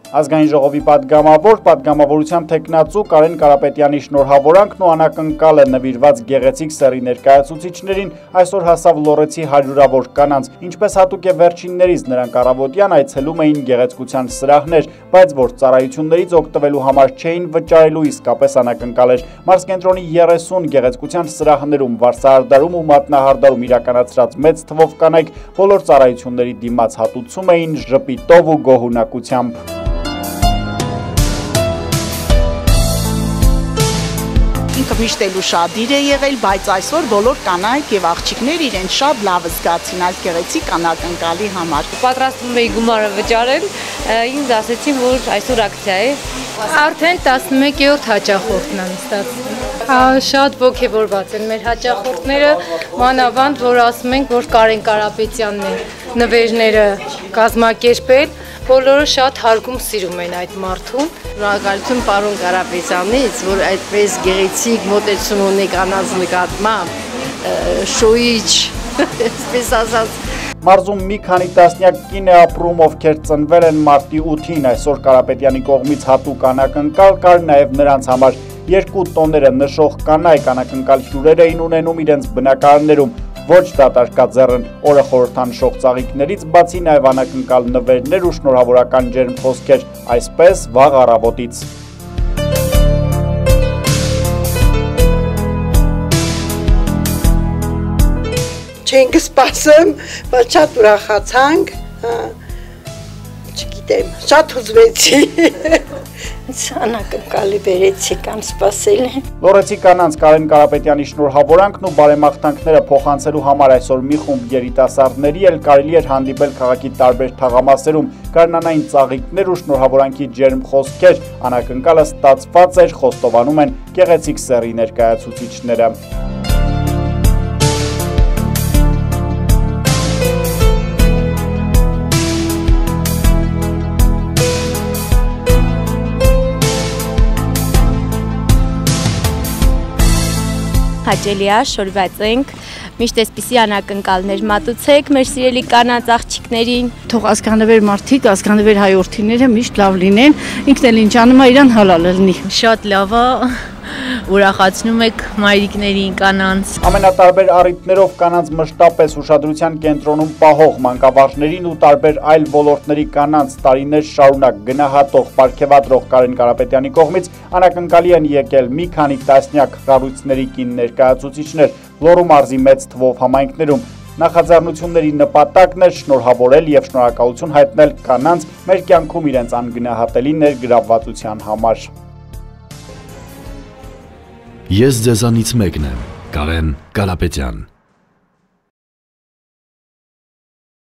Ազգային ժողովի պատգամավորության թեկնածու Կարեն Կարապետյանի շնորհավորանքն ու անակնկալը նվիրված գեղեցիկ սեռի ներկայացուցիչներին այսօր հասավ Լոռեցի հարյուրավոր կանանց, ինչպես հատուկ է վերջիններից նրանք առավոտյան այցելում էին գեղեցկության սրահներ, բայց որ ծառայություններից օգտվելու համար չէին վճարելու իսկապես անակնկալ էր։ Մարզկենտրոնի 30 գեղեցկության սրահներում, վարսահարդարում ու մատնահարդարում իրականացրած մեծ թվով կանայք բոլոր ծառայությունների դիմաց հատուցում էին ժպիտով ու գոհունակությամբ։ Ինքը միշտ էլ ուշադիր է եղել, բայց այսօր բոլոր կանայք եւ աղջիկներ իրենց շատ լավ զգացին այս գեղեցիկ անակնկալի համար։ Պատրաստվում էի գումարը վճարել, ինձ ասեցին, որ այսօր ակցիա է։ Արդեն 11-րդ հաճախորդն եմ ստացվում։ Շատ ողջավորված են մեր հաճախորդները, մանավանդ որ ասում ենք, որ Կարեն Կարապետյանն է նվերները կազմակերպել, բոլորը շատ հարգում սիրում են այդ մարդուն։ Շնորհակալություն պարոն Կարապետյանից, որ այդպես գեղեցիկ մոտեցում ունի կանանց նկատմամբ, շոյիչ, այսպես ասած։ Մարզում մի քանի տասնյակ կին է ապրում, ովքեր ծնվել են մարտի 8-ին, այսօր Կարապետյանի կողմից հատուկ անակնկալ կար նաև նրանց համար։ 2 տոները նշող կանայք անակնկալ հյուրեր էին ունենում իրենց բնակարաններում, ոչ դատարկաձեռն օրը խորհրդանշող ծաղիկներից բացի նաև անակնկալ նվերներ ու շնորհավորական ջերմ խոսքեր, այսպես վաղ առավոտից։ Չենք սպասում, բայց շատ ուրախացանք, չգիտեմ, շատ հուզվեցի։ Անակնկալի բերեցիք, անսպասել են։ Լոռեցի կանանց Կարեն Կարապետյանի շնորհավորանքն ու բարեմաղթանքները փոխանցելու համար այսօր մի խումբ երիտասարդների էլ կարելի էր հանդիպել քաղաքի տարբեր թաղամասերում, գարնանային ծաղիկներ ու շնորհավորանքի ջերմ խոսքեր, անակնկալը ստացված էր, խոստովանում են գեղեցիկ սեռի ներկայացուցիչները։ Հաճելի է, շորված ենք, միշտ այսպիսի անակնկալներ մատուցեք մեր սիրելի կանանց աղջիկներին։ Թող ազգանվեր մարդիկ, ազգանվեր հայորդիները միշտ լավ լինեն, ինքն էլ ինչ անում է իրան հալալ լինի։ Շատ լավ է, ուրախացնում եք մայրիկներին, կանանց։ Ամենատարբեր առիթներով կանանց մշտապես ուշադրության կենտրոնում պահող մանկավարժներին ու տարբեր այլ ոլորտների կանանց տարիներ շարունակ գնահատող պարգևատրող Կարեն Կարապետյանի կողմից անակնկալի են եկել մի քանի տասնյակ կառույցների կին ներկայացուցիչներ Լոռու մարզի մեծ թվով համայնքներում։ Նախաձեռնությունների նպատակն է շնորհավորել եւ շնորհակալություն հայտնել կանանց մեր կյանքում իրենց անգնահատելի ներգրավվածության համար։ Ես ձեզանից մեկն եմ, Կարեն Կարապետյան։